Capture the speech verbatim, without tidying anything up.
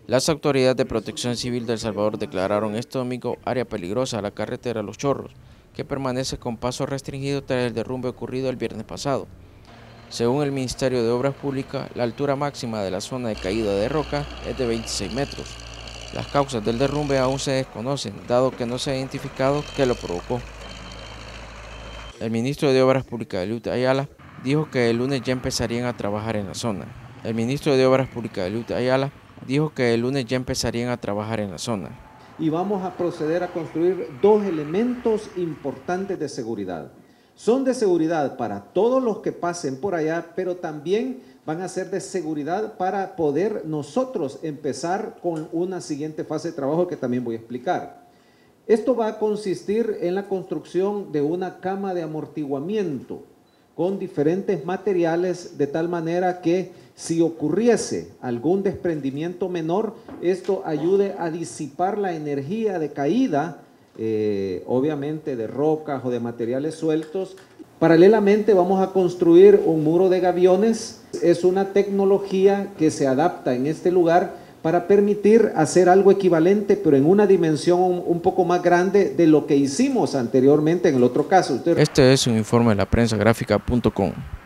Las autoridades de Protección Civil de El Salvador declararon este domingo área peligrosa a la carretera Los Chorros, que permanece con paso restringido tras el derrumbe ocurrido el viernes pasado. Según el Ministerio de Obras Públicas, la altura máxima de la zona de caída de roca es de veintiséis metros. Las causas del derrumbe aún se desconocen, dado que no se ha identificado qué lo provocó. El ministro de Obras Públicas, Eliud Ayala, dijo que el lunes ya empezarían a trabajar en la zona. El ministro de Obras Públicas, Eliud Ayala, dijo que el lunes ya empezarían a trabajar en la zona. Y vamos a proceder a construir dos elementos importantes de seguridad. Son de seguridad para todos los que pasen por allá, pero también van a ser de seguridad para poder nosotros empezar con una siguiente fase de trabajo que también voy a explicar. Esto va a consistir en la construcción de una cama de amortiguamiento con diferentes materiales, de tal manera que si ocurriese algún desprendimiento menor, esto ayude a disipar la energía de caída, eh, obviamente de rocas o de materiales sueltos. Paralelamente vamos a construir un muro de gaviones. Es una tecnología que se adapta en este lugar para permitir hacer algo equivalente, pero en una dimensión un, un poco más grande de lo que hicimos anteriormente en el otro caso. Usted... Este es un informe de la prensa gráfica punto com.